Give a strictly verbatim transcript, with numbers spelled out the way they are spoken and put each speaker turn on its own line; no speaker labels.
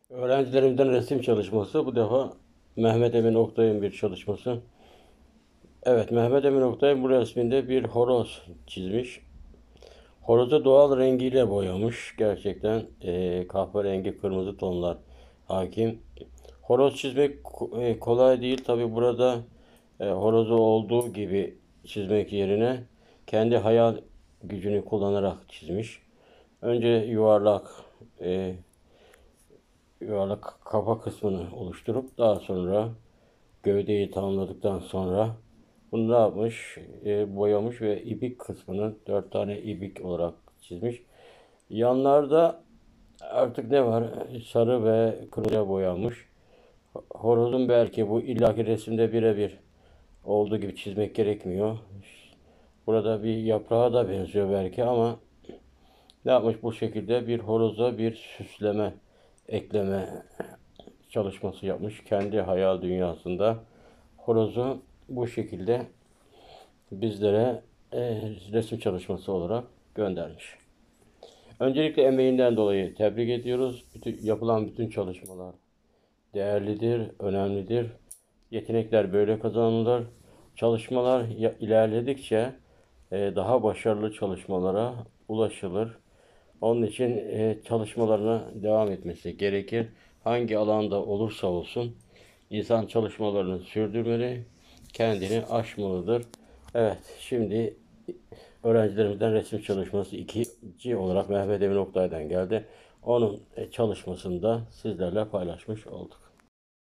Öğrencilerimden resim çalışması. Bu defa Mehmet Emin Oktay'ın bir çalışması. Evet, Mehmet Emin Oktay bu resminde bir horoz çizmiş. Horozu doğal rengiyle boyamış. Gerçekten eee kahverengi, kırmızı tonlar hakim. Horoz çizmek ko- e, kolay değil. Tabi burada e, horozu olduğu gibi çizmek yerine kendi hayal gücünü kullanarak çizmiş. Önce yuvarlak e, yuvarlak kafa kısmını oluşturup daha sonra gövdeyi tamamladıktan sonra bunu ne yapmış? E, boyamış ve ibik kısmını dört tane ibik olarak çizmiş. Yanlarda artık ne var? Sarı ve kırmızıya boyanmış. Horozun belki bu illaki resimde birebir olduğu gibi çizmek gerekmiyor. Burada bir yaprağa da benziyor belki ama ne yapmış bu şekilde bir horoza bir süsleme, ekleme çalışması yapmış. Kendi hayal dünyasında horozu bu şekilde bizlere e, resim çalışması olarak göndermiş. Öncelikle emeğinden dolayı tebrik ediyoruz. Bütün, yapılan bütün çalışmalar değerlidir, önemlidir. Yetenekler böyle kazanılır. Çalışmalar ilerledikçe e, daha başarılı çalışmalara ulaşılır. Onun için e, çalışmalarına devam etmesi gerekir. Hangi alanda olursa olsun insan çalışmalarını sürdürmeli, kendini aşmalıdır. Evet, şimdi öğrencilerimizden resim çalışması ikinci olarak Mehmet Emin Oktay'dan geldi. Onun e, çalışmasını da sizlerle paylaşmış olduk.